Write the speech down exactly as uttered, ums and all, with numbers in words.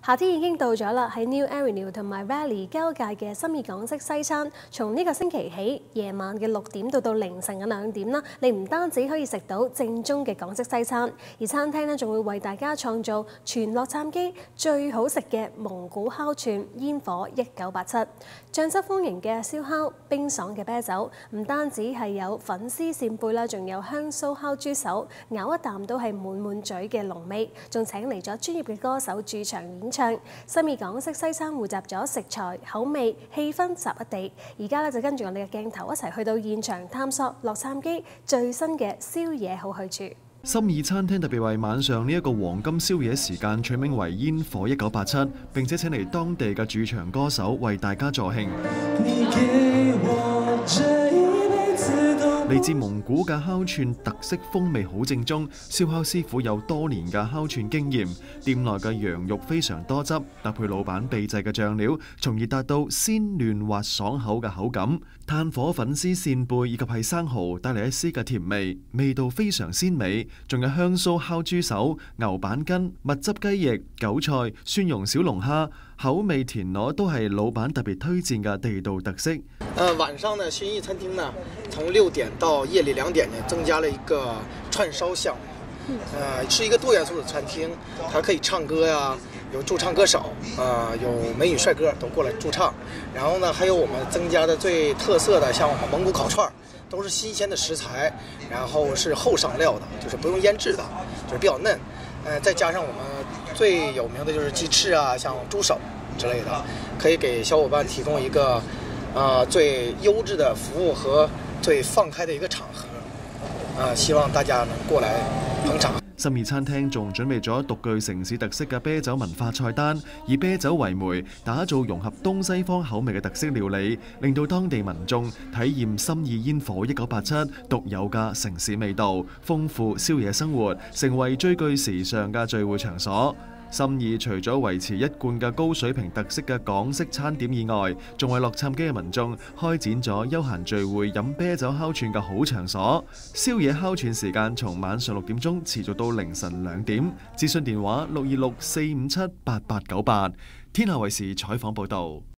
夏天已經到咗啦，喺 New Avenue 同埋 Valley 交界嘅心意港式西餐，從呢個星期起，夜晚嘅六點到到凌晨嘅兩點啦，你唔單止可以食到正宗嘅港式西餐，而餐廳呢仲會為大家創造全洛杉磯最好食嘅蒙古烤串煙火一九八七，醬汁豐盈嘅燒烤、冰爽嘅啤酒，唔單止係有粉絲扇貝啦，仲有香酥烤豬手，咬一啖都係滿滿嘴嘅濃味，仲請嚟咗專業嘅歌手駐場演唱，心意港式西餐匯集咗食材、口味、氣氛集一地。而家咧就跟住我哋嘅鏡頭一齊去到現場探索洛杉磯最新嘅宵夜好去處。 心意餐廳特別為晚上呢一個黃金宵夜時間取名為煙火一九八七，並且請嚟當地嘅駐場歌手為大家助興。嚟自蒙古嘅烤串特色風味好正宗，燒烤師傅有多年嘅烤串經驗，店內嘅羊肉非常多汁，搭配老闆秘製嘅醬料，從而達到鮮嫩滑爽口嘅口感。炭火粉絲扇貝以及係生蠔帶嚟一絲嘅甜味，味道非常鮮美。仲有香酥烤豬手、牛板筋、蜜汁雞翼、韭菜、蒜蓉小龍蝦，口味甜糯都係老闆特別推薦嘅地道特色。 呃，晚上呢，薰衣餐廳呢，從六點到夜裡兩點呢，增加了一個串燒項目。呃，是一個多元素的餐廳，它可以唱歌呀，有駐唱歌手，啊、呃，有美女帥哥都過來駐唱。然後呢，還有我們增加的最特色的，像我們蒙古烤串，都是新鮮的食材，然後是後上料的，就是不用醃製的，就是比較嫩。呃，再加上我們最有名的就是雞翅啊，像豬手之類的，可以給小伙伴提供一個啊、呃、最優質的服務和最放開的一個場合。啊、呃，希望大家能過來捧場。 心意餐廳仲準備咗獨具城市特色嘅啤酒文化菜單，以啤酒為媒，打造融合東西方口味嘅特色料理，令到當地民眾體驗心意煙火一九八七獨有嘅城市味道，豐富宵夜生活，成為最具時尚嘅聚會場所。心意除咗維持一貫嘅高水平特色嘅港式餐點以外，仲為洛杉磯嘅民眾開展咗休閒聚會飲啤酒烤串嘅好場所。宵夜烤串時間從晚上六點鐘持續到凌晨兩點。諮詢電話六二六四五七八八九八。天下衛視採訪報導。